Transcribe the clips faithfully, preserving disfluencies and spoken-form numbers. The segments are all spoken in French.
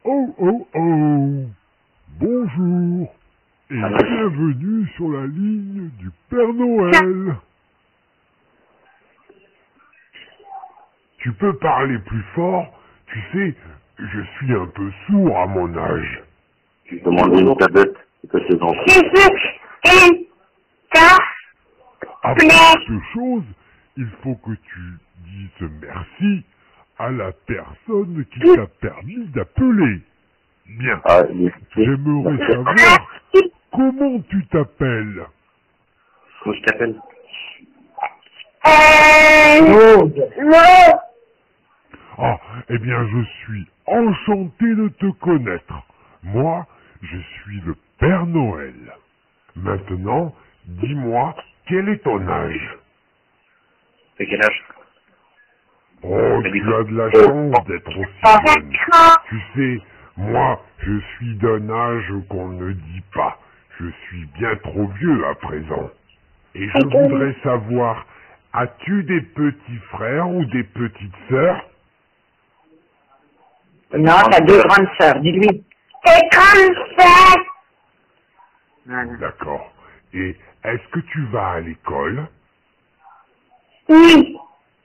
Oh oh oh. Bonjour et bienvenue sur la ligne du Père Noël. Tu peux parler plus fort? Tu sais, je suis un peu sourd à mon âge. Tu peux demander une tablette que tes enfants. Avant toute chose, il faut que tu dises merci à la personne qui t'a permis d'appeler. Bien. Ah, oui. J'aimerais savoir comment tu t'appelles. Comment je t'appelle? Ah, eh bien, je suis enchanté de te connaître. Moi, je suis le Père Noël. Maintenant, dis-moi, quel est ton âge? C'est quel âge? Oh, tu as de la chance d'être aussi jeune. Tu sais, moi, je suis d'un âge qu'on ne dit pas. Je suis bien trop vieux à présent. Et je voudrais savoir, as-tu des petits frères ou des petites sœurs? Non, t'as deux grandes sœurs, dis-lui. Des grandes sœurs. Voilà. D'accord. Et est-ce que tu vas à l'école? Oui.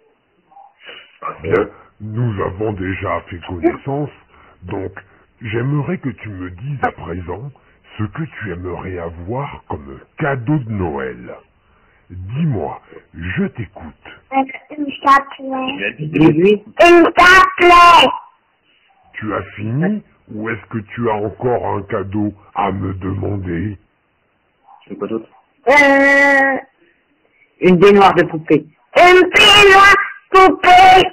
Bien, nous avons déjà fait connaissance, donc j'aimerais que tu me dises à présent ce que tu aimerais avoir comme cadeau de Noël. Dis-moi, je t'écoute. Une tablette. Dis-lui. Une tablette. Tu as fini ou est-ce que tu as encore un cadeau à me demander? Tu veux quoi d'autre? Euh, Une baignoire de poupée. une baignoire poupée.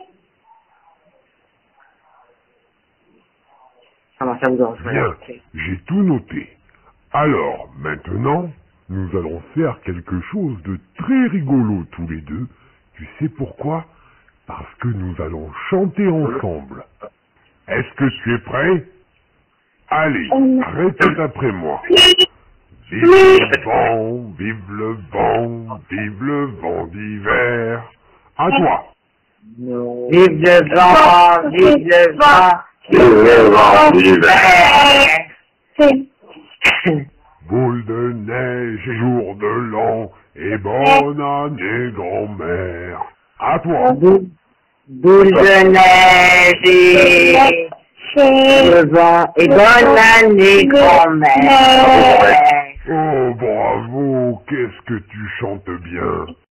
Comment ça vous en Bien, j'ai tout noté. Alors, maintenant, nous allons faire quelque chose de très rigolo tous les deux. Tu sais pourquoi? Parce que nous allons chanter ensemble. Est-ce que tu es prêt? Allez, répète après moi. Vive le vent, vive le vent, vive le vent d'hiver. À toi. Vive le vent, vive le vent, Vive le vent d'hiver. Boule de neige et jour de l'an, et bonne année grand-mère. À toi. boule de neige et le vent et bonne année grand-mère. Oh bravo, qu'est-ce que tu chantes bien.